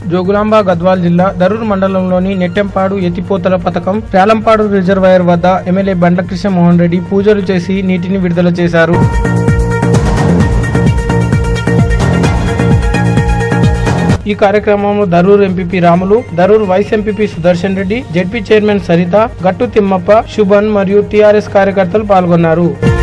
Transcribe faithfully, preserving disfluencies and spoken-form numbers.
జోగులాంబ గద్వాల్ జిల్లా దరూర్ మండలంలోని నెట్టెంపాడు ఎత్తిపోతల పథకం రేలంపాడు రిజర్వాయర్ వద్ద ఎమ్మెల్యే బండ్ల కృష్ణమోహన్ రెడ్డి పూజలు చేసి నీటిని విడుదల చేశారు. ఈ కార్యక్రమంలో Darur MPP Ramulu, Darur vice MPP Sudarshan Reddy, ZP chairman Saritha, Gattu Timmappa, Shubman మరియు టీఆర్ఎస్ కార్యకర్తలు పాల్గొన్నారు.